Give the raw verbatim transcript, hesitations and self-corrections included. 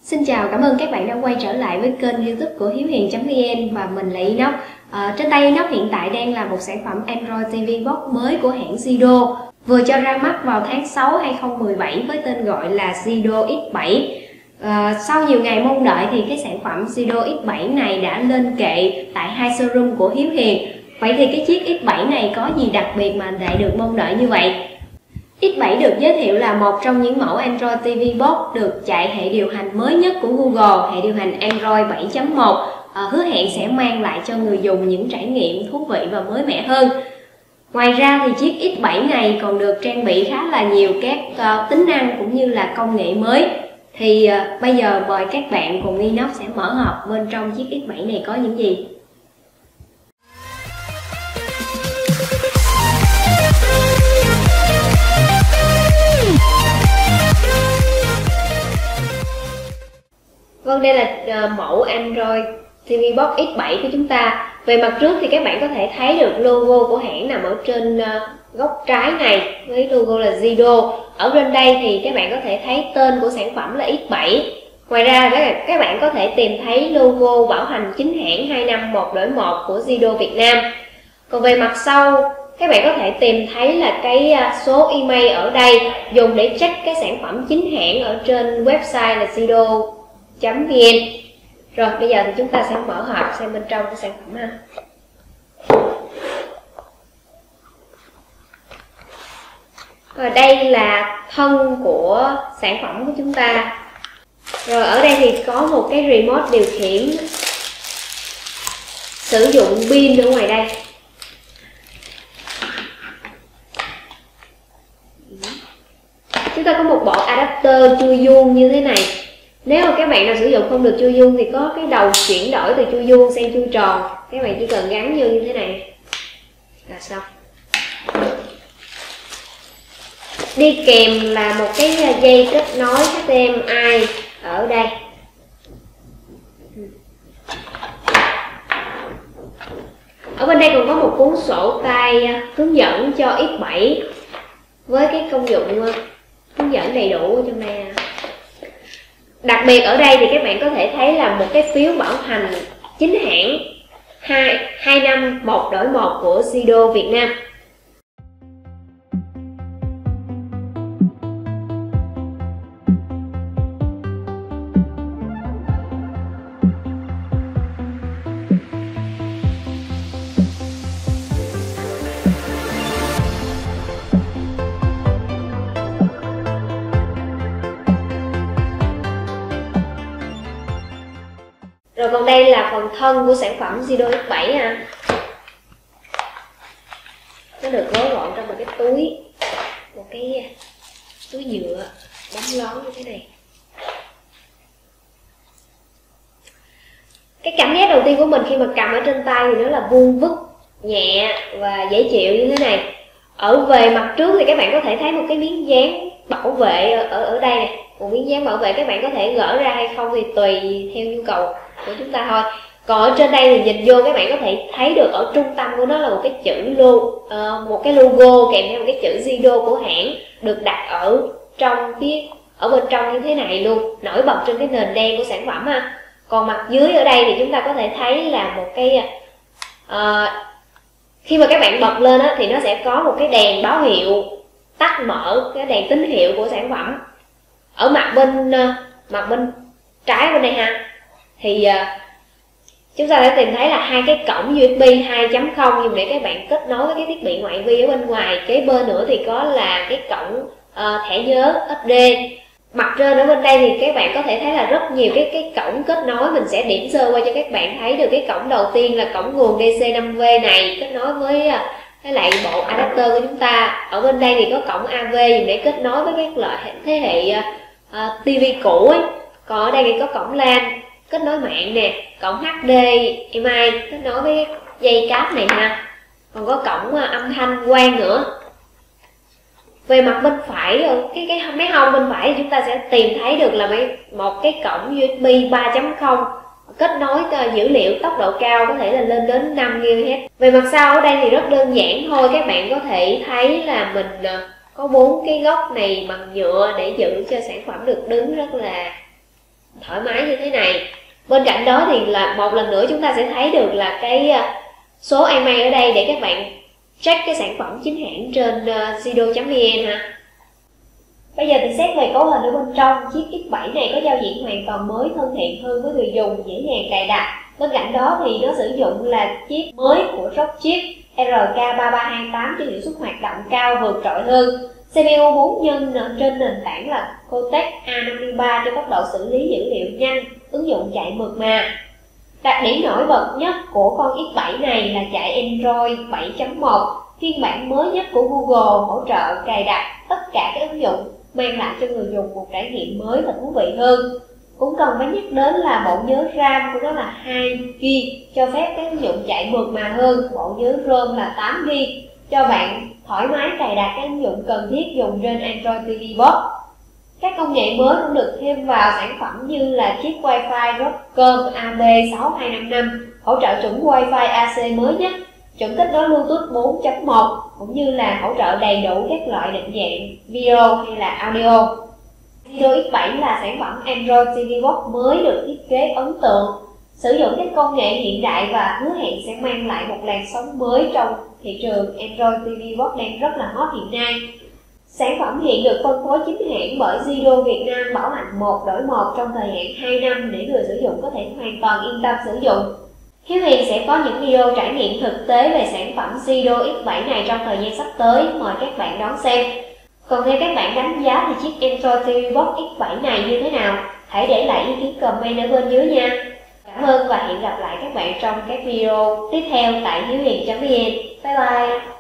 Xin chào, cảm ơn các bạn đã quay trở lại với kênh YouTube của hiếu hiền chấm vn và mình là Inox. À, trên tay Inox hiện tại đang là một sản phẩm Android ti vi Box mới của hãng Sido, vừa cho ra mắt vào tháng sáu hai không một bảy với tên gọi là Sido X bảy. À, sau nhiều ngày mong đợi thì cái sản phẩm Sido X bảy này đã lên kệ tại hai showroom của Hiếu Hiền. Vậy thì cái chiếc X bảy này có gì đặc biệt mà lại được mong đợi như vậy? X bảy được giới thiệu là một trong những mẫu Android ti vi Box được chạy hệ điều hành mới nhất của Google, hệ điều hành Android bảy chấm một, à, hứa hẹn sẽ mang lại cho người dùng những trải nghiệm thú vị và mới mẻ hơn. Ngoài ra thì chiếc X bảy này còn được trang bị khá là nhiều các uh, tính năng cũng như là công nghệ mới. Thì uh, bây giờ mời các bạn cùng Inox sẽ mở hộp bên trong chiếc X bảy này có những gì. Vâng, đây là uh, mẫu Android ti vi Box X bảy của chúng ta. Về mặt trước thì các bạn có thể thấy được logo của hãng nằm ở trên uh, góc trái này với logo là Sido. Ở bên đây thì các bạn có thể thấy tên của sản phẩm là X bảy. Ngoài ra các bạn có thể tìm thấy logo bảo hành chính hãng hai năm một đổi một của Sido Việt Nam. Còn về mặt sau, các bạn có thể tìm thấy là cái số email ở đây dùng để check cái sản phẩm chính hãng ở trên website là sido chấm vn. Rồi bây giờ thì chúng ta sẽ mở hộp xem bên trong cái sản phẩm ha. Rồi đây là thân của sản phẩm của chúng ta. Rồi ở đây thì có một cái remote điều khiển sử dụng pin ở ngoài đây. Chúng ta có một bộ adapter chui vuông như thế này. Nếu mà các bạn nào sử dụng không được chui vuông thì có cái đầu chuyển đổi từ chui vuông sang chui tròn. Các bạn chỉ cần gắn vô như thế này là xong. Đi kèm là một cái dây kết nối hát đê em i ở đây. Ở bên đây còn có một cuốn sổ tay hướng dẫn cho X bảy với cái công dụng hướng dẫn đầy đủ ở trong đây. Đặc biệt ở đây thì các bạn có thể thấy là một cái phiếu bảo hành chính hãng hai năm một đổi một của Sido Việt Nam. Rồi còn đây là phần thân của sản phẩm Sido X bảy ha. Nó được gói gọn trong một cái túi, một cái túi nhựa bóng lón như thế này. Cái cảm giác đầu tiên của mình khi mà cầm ở trên tay thì nó là vuông vức, nhẹ và dễ chịu như thế này. Ở về mặt trước thì các bạn có thể thấy một cái miếng dán bảo vệ ở ở đây này. Một miếng dán bảo vệ các bạn có thể gỡ ra hay không thì tùy theo nhu cầu của chúng ta thôi. Còn ở trên đây thì nhìn vô các bạn có thể thấy được ở trung tâm của nó là một cái chữ logo, uh, một cái logo kèm theo một cái chữ Sido của hãng được đặt ở trong phía ở bên trong như thế này luôn, nổi bật trên cái nền đen của sản phẩm ha. Còn mặt dưới ở đây thì chúng ta có thể thấy là một cái uh, khi mà các bạn bật lên á, thì nó sẽ có một cái đèn báo hiệu tắt mở, cái đèn tín hiệu của sản phẩm. Ở mặt bên uh, mặt bên trái bên đây ha, thì uh, chúng ta sẽ tìm thấy là hai cái cổng u ét bê hai chấm không dùng để các bạn kết nối với cái thiết bị ngoại vi ở bên ngoài. Kế bên nữa thì có là cái cổng uh, thẻ nhớ ét đê. Mặt trên ở bên đây thì các bạn có thể thấy là rất nhiều cái cái cổng kết nối. Mình sẽ điểm sơ qua cho các bạn thấy được. Cái cổng đầu tiên là cổng nguồn đê xê năm V này kết nối với uh, với lại bộ adapter của chúng ta. Ở bên đây thì có cổng a vê dùng để kết nối với các loại thế hệ uh, uh, ti vi cũ ấy. Còn ở đây thì có cổng LAN kết nối mạng nè, cổng hát đê em i kết nối với dây cáp này ha. Còn có cổng âm thanh quang nữa. Về mặt bên phải, cái cái máy hông bên phải thì chúng ta sẽ tìm thấy được là một cái cổng u ét bê ba chấm không kết nối dữ liệu tốc độ cao, có thể là lên đến năm gi ga héc. Về mặt sau ở đây thì rất đơn giản thôi, các bạn có thể thấy là mình có bốn cái góc này bằng nhựa để giữ cho sản phẩm được đứng rất là thoải mái như thế này. Bên cạnh đó thì là một lần nữa chúng ta sẽ thấy được là cái số i em e i ở đây để các bạn check cái sản phẩm chính hãng trên uh, Zido chấm vn ha. Bây giờ thì xét về cấu hình ở bên trong, chiếc X bảy này có giao diện hoàn toàn mới, thân thiện hơn với người dùng, dễ dàng cài đặt. Bên cạnh đó thì nó sử dụng là chiếc mới của Rockchip R K ba ba hai tám cho hiệu suất hoạt động cao vượt trội hơn. xê pê u bốn nhân trên nền tảng là Cortex A năm mươi ba cho tốc độ xử lý dữ liệu nhanh, ứng dụng chạy mượt mà. Đặc điểm nổi bật nhất của con X bảy này là chạy Android bảy chấm một, phiên bản mới nhất của Google, hỗ trợ cài đặt tất cả các ứng dụng, mang lại cho người dùng một trải nghiệm mới và thú vị hơn. Cũng cần phải nhắc đến là bộ nhớ RAM của nó là hai gi ga bai, cho phép các ứng dụng chạy mượt mà hơn. Bộ nhớ ROM là tám gi ga bai, cho bạn thoải mái cài đặt các ứng dụng cần thiết dùng trên Android ti vi Box. Các công nghệ mới cũng được thêm vào sản phẩm như là chiếc Wi-Fi Broadcom A B sáu hai năm năm, hỗ trợ chuẩn Wi-Fi A C mới nhất, chuẩn kết nối Bluetooth bốn chấm một, cũng như là hỗ trợ đầy đủ các loại định dạng video hay là audio. Zido X bảy là sản phẩm Android ti vi Box mới được thiết kế ấn tượng, sử dụng các công nghệ hiện đại và hứa hẹn sẽ mang lại một làn sóng mới trong thị trường Android ti vi Box đang rất là hot hiện nay. Sản phẩm hiện được phân phối chính hãng bởi Zido Việt Nam, bảo hành một đổi một trong thời hạn hai năm để người sử dụng có thể hoàn toàn yên tâm sử dụng. Hiếu Hiền sẽ có những video trải nghiệm thực tế về sản phẩm Zido X bảy này trong thời gian sắp tới, mời các bạn đón xem. Còn theo các bạn đánh giá thì chiếc Android ti vi Box X bảy này như thế nào? Hãy để lại ý kiến comment ở bên dưới nha. Cảm ơn và hẹn gặp lại các bạn trong các video tiếp theo tại hiếu hiền chấm vn. Bye bye!